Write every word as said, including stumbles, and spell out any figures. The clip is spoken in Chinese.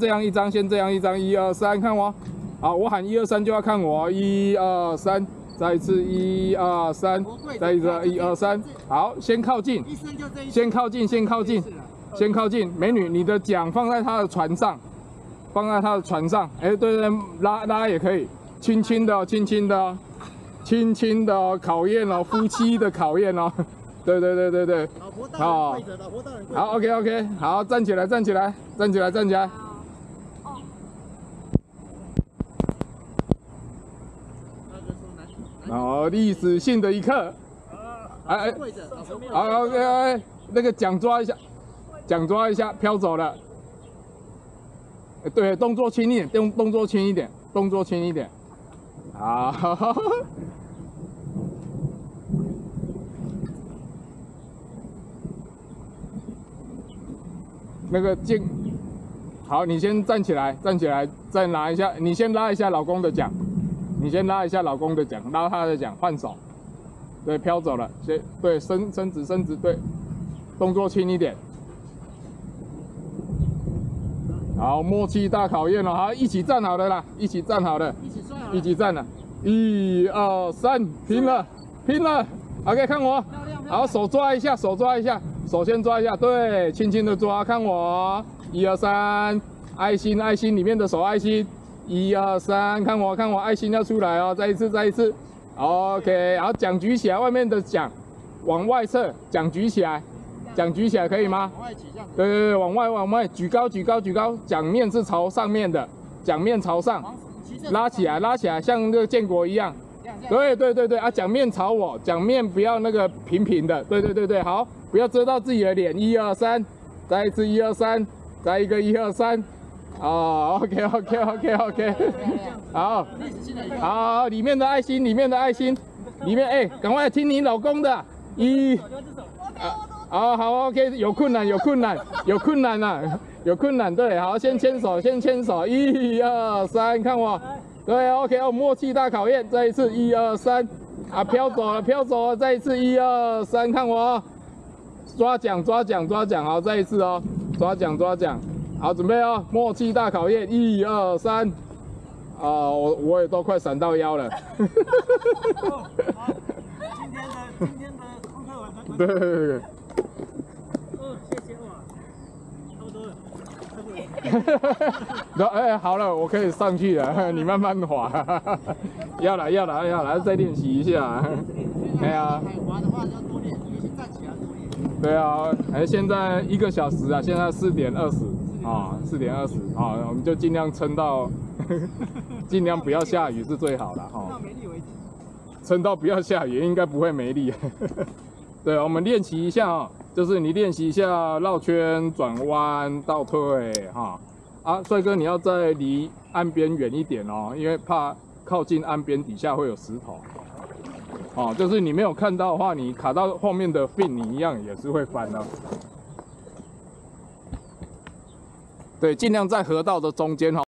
这样一张，先这样一张，一二三，看我。好，我喊一二三就要看我，一二三，再一次一二三，再一次一二三。好，先靠近，先靠近，先靠近，先靠近。美女，你的桨放在她的船上，放在她的船上。哎，对对，拉拉也可以，轻轻的，轻轻的，轻轻的考验哦，夫妻的考验哦。对对对对对。好，好 ，OK OK， 好，站起来，站起来，站起来，站起来。 哦，历史性的一刻，哎哎，好 OK OK， 那个桨抓一下，桨抓一下，飘走了。哎，对，动作轻一点，动动作轻一点，动作轻一点。好，那个镜，好，你先站起来，站起来，再拿一下，你先拉一下老公的桨。 你先拉一下老公的桨，拉他的桨，换手，对，飘走了，先对，伸伸直伸直，对，动作轻一点，好，默契大考验了，好，一起站好了啦，一起站好了，一起站好，一起站了，一二三，拼了，拼了 ，OK， 看我，好，手抓一下，手抓一下，手先抓一下，对，轻轻的抓，看我，一二三，爱心爱心里面的手爱心。 一二三，看我看我，爱心要出来哦！再一次，再一次 ，OK。然后桨举起来，外面的桨往外侧，桨举起来，桨举起来可以吗？往外举，这样。对对对，往外往外举高举高举高，桨面是朝上面的，桨面朝上，拉起来拉起来，像那个建国一样。对对对对啊，桨面朝我，桨面不要那个平平的。对对对对，好，不要遮到自己的脸。一二三，再一次一二三，再一个一二三。 哦 ，OK OK OK OK， 好，好，里面的爱心，里面的爱心，里面哎，赶快听你老公的，一，啊，好 OK， 有困难有困难有困难啊，有困难，对，好，先牵手先牵手，一二三，看我，对 OK， 哦，默契大考验，再一次一二三，啊，飘走了飘走了，再一次一二三，看我，抓桨抓桨抓桨，好，再一次哦，抓桨抓桨。 好，准备哦！默契大考验，一二三，啊，我我也都快闪到腰了。今天的今天的功课完成。对对对对。哦，谢谢哇，差不多了，差不多了。哎，好了，我可以上去了，你慢慢滑。要了要了要了，再练习一下。哎呀。滑的话要多练，尤其站起来多练。对啊，哎，现在一个小时啊，现在四点二十。 啊，四点二十啊，我们就尽量撑到，尽量不要下雨是最好的哈。撑到没力为止。撑到不要下雨，应该不会没力。对，我们练习一下啊，就是你练习一下绕圈、转弯、倒退哈。啊，帅哥，你要再离岸边远一点哦，因为怕靠近岸边底下会有石头。哦，就是你没有看到的话，你卡到后面的 fin， 你一样也是会翻的。 对，尽量在河道的中间哈。